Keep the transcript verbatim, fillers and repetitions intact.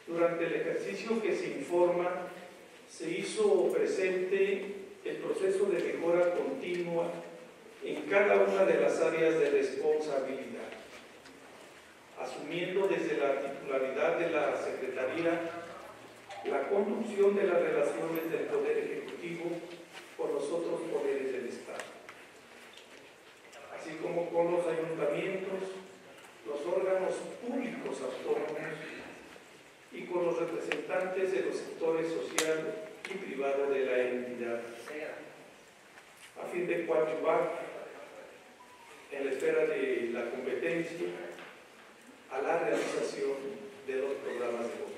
Durante el ejercicio que se informa, se hizo presente el proceso de mejora continua en cada una de las áreas de responsabilidad, asumiendo desde la titularidad de la Secretaría la conducción de las relaciones del Poder Ejecutivo con los otros poderes del Estado, así como con los ayuntamientos, los órganos públicos autónomos y con los representantes de los sectores social y privado de la entidad, a fin de coadyuvar en la esfera de la competencia a la realización de los programas de gobierno.